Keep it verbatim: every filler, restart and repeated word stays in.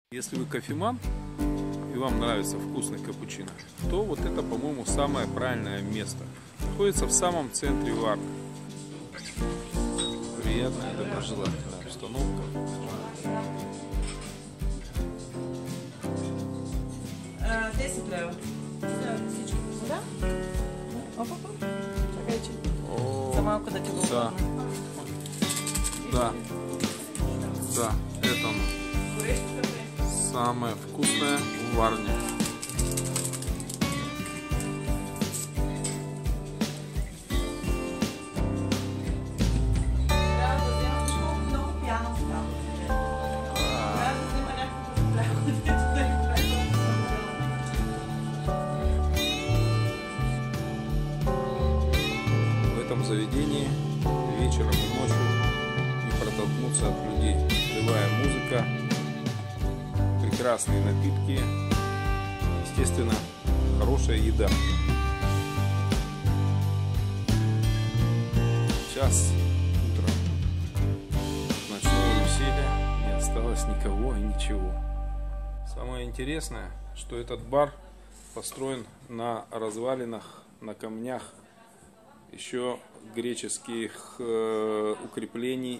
Если вы кофеман и вам нравится вкусный капучино, то вот это, по-моему, самое правильное место. Находится в самом центре Варны. Приятная, доброжелательная обстановка. десять лев. Да? Оп-оп-оп. Czekajcie. За малко да ти го Да. Да. Да. Это оно. Самое вкусное в Варне. В этом заведении вечером и ночью не протолкнуться от людей. Живая музыка, прекрасные напитки, естественно, хорошая еда. Час утра. Ночного веселья, не осталось никого и ничего. Самое интересное, что этот бар построен на развалинах, на камнях еще греческих э, укреплений